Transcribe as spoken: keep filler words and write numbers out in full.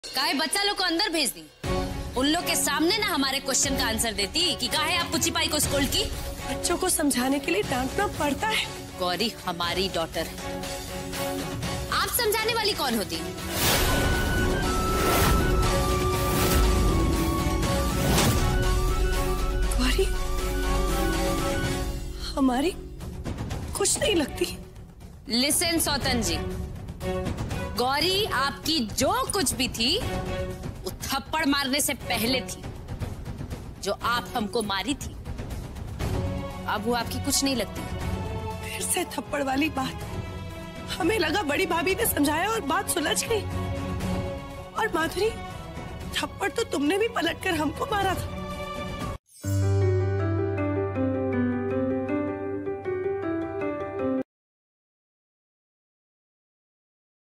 काहे बच्चा लोग को अंदर भेज दी? उन लोग के सामने ना हमारे क्वेश्चन का आंसर देती कि काहे आप पुचिपाई को स्कूल की। बच्चों को समझाने के लिए डांटना पड़ता है। गौरी हमारी डॉटर है, आप समझाने वाली कौन होती? गौरी हमारी कुछ नहीं लगती। लिसन सौतन जी, गौरी आपकी जो कुछ भी थी वो थप्पड़ मारने से पहले थी, जो आप हमको मारी थी। अब वो आपकी कुछ नहीं लगती। फिर से थप्पड़ वाली बात। हमें लगा बड़ी भाभी ने समझाया और बात सुलझ गई। और माधुरी, थप्पड़ तो तुमने भी पलटकर हमको मारा था।